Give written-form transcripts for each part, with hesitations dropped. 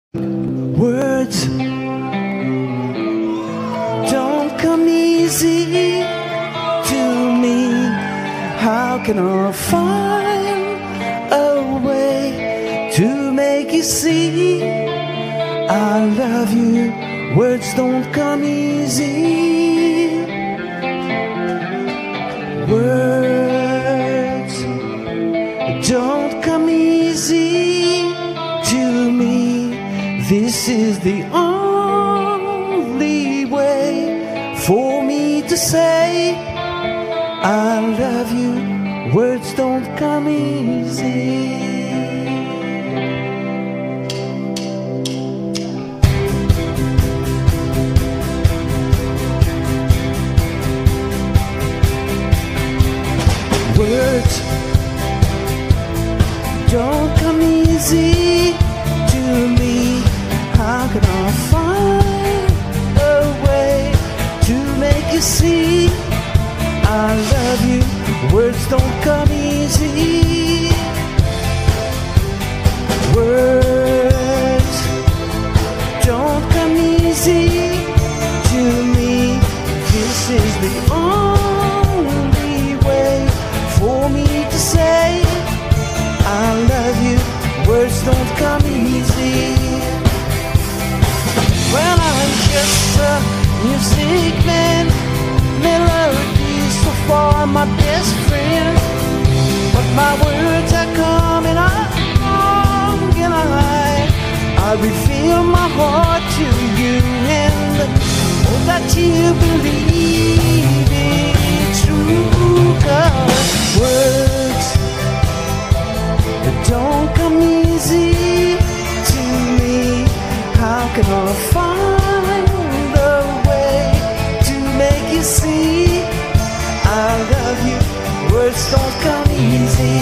Words don't come easy to me. How can I find a way to make you see I love you? Words don't come easy. Words don't come easy to me. This is the only way for me to say I love you. Words don't come easy. Words don't come easy to me. How can I find a way to make you see I love you? Words don't come easy. Words don't come easy to me. This is the only way for me to say I love you. Words don't come easy. Well, I'm just a music man. Melodies so far my best friend, but my words are coming along, and I reveal my heart to you, and hope that you believe it's true. 'Cause words don't come easy to me. How can I find a way to make you see I love you? Words don't come easy.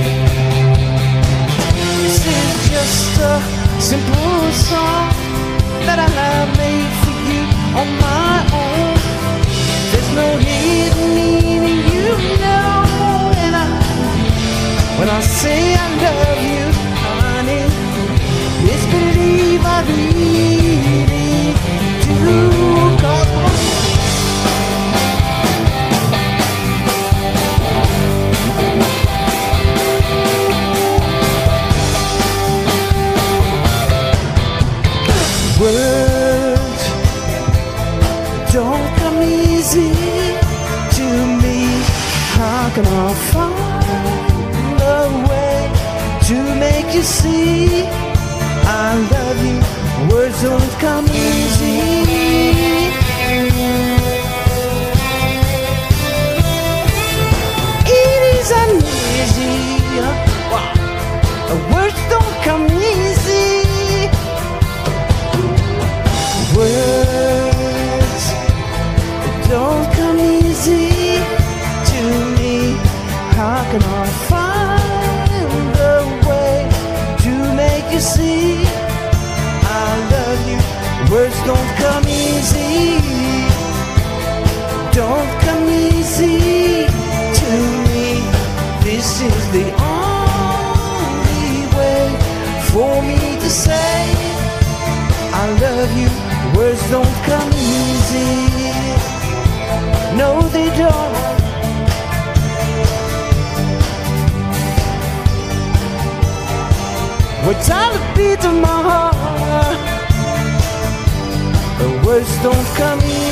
This is just a simple song that I have made for you on my own. There's no hidden meaning, you know. And when I say I love you, honey, it's believe I really do. 'Cause words don't come easy to me. How can I find a way to make you see I love you? Words don't come easy. It isn't easy. Wow. Words don't come easy. Words don't come easy to me. How can I find a way to make you see I love you? Words don't come easy. Don't come easy to me. This is the only way for me to say I love you. Words don't come easy. No, they don't. Words are the beat of my heart. The words don't come easy.